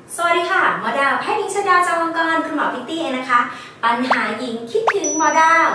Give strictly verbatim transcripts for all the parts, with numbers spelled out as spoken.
สวัสดีค่ะหมอดาวแพทย์หญิงชดาจอมมังกรคุณหมอพิตตี้เองนะคะปัญหาหญิงคิดถึงหมอดาว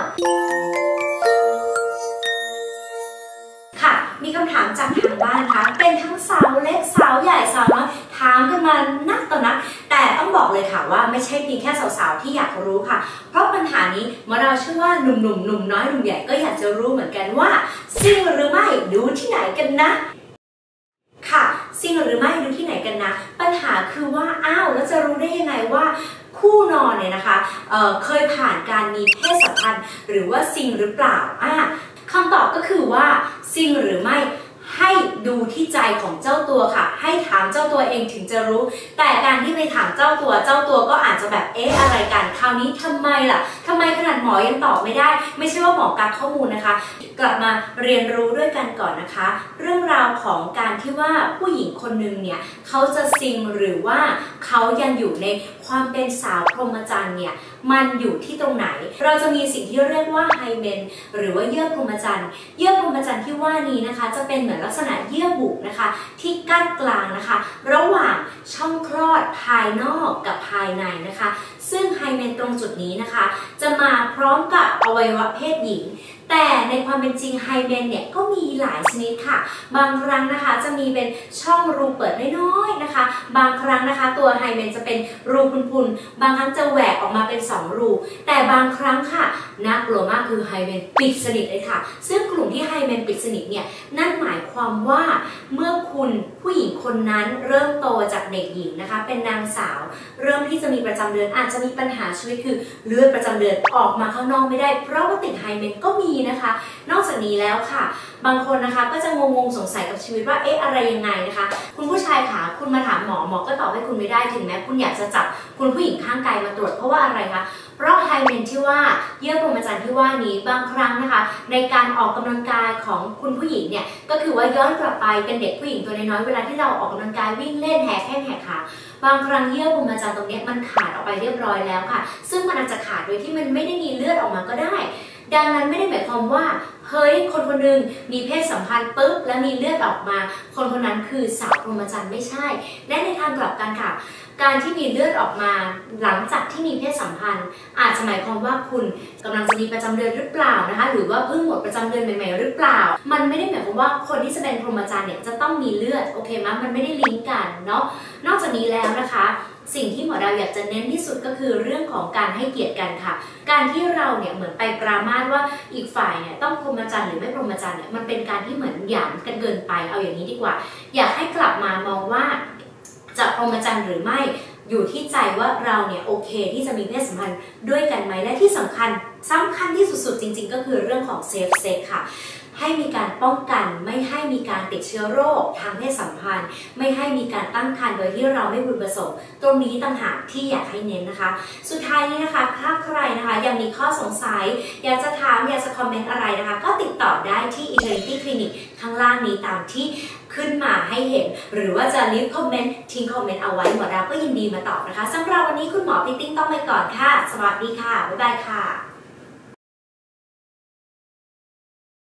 ค่ะมีคำถามจากทางบ้านค่ะเป็นทั้งสาวเล็กสาวใหญ่สาวน้อยถามกันมานักต่อนักแต่ต้องบอกเลยค่ะว่าไม่ใช่เพียงแค่สาวๆที่อยากรู้ค่ะเพราะปัญหานี้หมอดาวเชื่อว่าหนุ่มๆหนุ่มน้อยหนุ่มใหญ่ก็อยากจะรู้เหมือนกันว่าจริงหรือไม่ดูที่ไหนกันนะค่ะจริงหรือไม่ดูที่ไหนกันนะปัญหาคือว่าอ้าวแล้วจะรู้ได้ยังไงว่าคู่นอนเนี่ยนะคะ เอ่อ เคยผ่านการมีเพศสัมพันธ์หรือว่าจริงหรือเปล่าอ่ะคำตอบก็คือว่าจริงหรือไม่ให้ดูที่ใจของเจ้าตัวค่ะให้ถามเจ้าตัวเองถึงจะรู้แต่การที่ไปถามเจ้าตัวเจ้าตัวก็อาจจะแบบเอ๊ะอะไรกันคราวนี้ทำไมล่ะทำไมขนาดหมอยังตอบไม่ได้ไม่ใช่ว่าหมอกักข้อมูลนะคะกลับมาเรียนรู้ด้วยกันก่อนนะคะเรื่องราวของการที่ว่าผู้หญิงคนหนึ่งเนี่ยเขาจะซิงหรือว่าเขายังอยู่ในความเป็นสาวพรหมจรรย์เนี่ยมันอยู่ที่ตรงไหนเราจะมีสิ่งที่เรียกว่าไฮเมนหรือว่าเยื่อพรหมจรรย์เยื่อพรหมจรรย์ที่ว่านี้นะคะจะเป็นเหมือนลักษณะเยื่อบุนะคะที่กั้นกลางนะคะระหว่างช่องคลอดภายนอกกับภายในนะคะซึ่งไฮเมนตรงจุดนี้นะคะจะมาพร้อมกับอวัยวะเพศหญิงแต่ในความเป็นจริงไฮเมนเนี่ยก็มีหลายชนิดค่ะบางครั้งนะคะจะมีเป็นช่องรูเปิดน้อยๆนะคะบางครั้งนะคะตัวไฮเมนจะเป็นรูพุนๆบางครั้งจะแหวกออกมาเป็นสองรูแต่บางครั้งค่ะน่ากลัวมากคือไฮเมนปิดสนิทเลยค่ะซึ่งกลุ่มที่ไฮเมนปิดสนิทเนี่ยนั่นหมายความว่าเมื่อคุณผู้หญิงคนนั้นเริ่มโตจากเด็กหญิงนะคะเป็นนางสาวเริ่มที่จะมีประจำเดือนอาจจะมีปัญหาชีวิตคือเลือดประจำเดือนออกมาข้างนอกไม่ได้เพราะว่าติดไฮเมนก็มีนะคะนอกจากนี้แล้วค่ะบางคนนะคะก็จะงงๆสงสัยกับชีวิตว่าเอ๊ะอะไรยังไงนะคะคุณผู้ชายค่ะคุณมาถามหมอหมอก็ตอบให้คุณไม่ได้ถึงแม้คุณอยากจะจับคุณผู้หญิงข้างกายมาตรวจเพราะว่าอะไรคะเพราะไฮเมนที่ว่าเยื่อพรหมจรรย์ที่ว่านี้บางครั้งนะคะในการออกกำลังกายของคุณผู้หญิงเนี่ยก็คือว่าย้อนกลับไปเป็นเด็กผู้หญิงตัวน้อยๆเวลาที่เราออกกำลังกายวิ่งเล่นแหกแข้งแหกขาบางครั้งเยื่อพรหมจรรย์ตรงนี้มันขาดออกไปเรียบร้อยแล้วค่ะซึ่งมันอาจจะขาดโดยที่มันไม่ได้มีเลือดออกมาก็ได้ดังนั้นไม่ได้หมายความว่าเฮ้ยคนคนหนึ่งมีเพศสัมพันธ์ปุ๊บแล้วมีเลือดออกมาคนคนนั้นคือสาวพรหมจรรย์ไม่ใช่และในทางกลับกันค่ะการที่มีเลือดออกมาหลังจากที่มีเพศสัมพันธ์อาจจะหมายความว่าคุณกำลังจะมีประจำเดือนหรือเปล่านะคะหรือว่าเพิ่งหมดประจำเดือนใหม่ๆหรือเปล่ามันไม่ได้หมายความว่าคนที่จะเป็นพรหมจรรย์เนี่ยจะต้องมีเลือดโอเคมั้ยมันไม่ได้ลิงก์กันเนาะนอกจากนี้แล้วนะคะสิ่งที่หมอดาวอยากจะเน้นที่สุดก็คือเรื่องของการให้เกียรติกันค่ะการที่เราเนี่ยเหมือนไปปรามาสว่าอีกฝ่ายเนี่ยต้องพรหมจรรย์หรือไม่พรหมจรรย์เนี่ยมันเป็นการที่เหมือนหยามกันเกินไปเอาอย่างนี้ดีกว่าอยากให้กลับมามองว่าจะพรหมจรรย์หรือไม่อยู่ที่ใจว่าเราเนี่ยโอเคที่จะมีเพศสัมพันธ์ด้วยกันไหมและที่สำคัญสำคัญที่สุดๆจริงๆก็คือเรื่องของเซฟเซ็กค่ะให้มีการป้องกันไม่ให้มีการติดเชื้อโรคทางเพศสัมพันธ์ไม่ให้มีการตั้งครรภ์โดยที่เราไม่พึงประสงค์ตรงนี้ต่างหากที่อยากให้เน้นนะคะสุดท้ายนี้นะคะถ้าใครนะคะยังมีข้อสงสัยอยากจะถามอยากจะคอมเมนต์อะไรนะคะก็ติดต่อได้ที่ Eternity Clinic ข้างล่างนี้ตามที่ขึ้นมาให้เห็นหรือว่าจะรีบคอมเมนต์ทิ้งคอมเมนต์เอาไว้หมอดาวก็ยินดีมาตอบนะคะสำหรับวันนี้คุณหมอพิตติ้งต้องไปก่อนค่ะสวัสดีค่ะบ๊ายบายค่ะ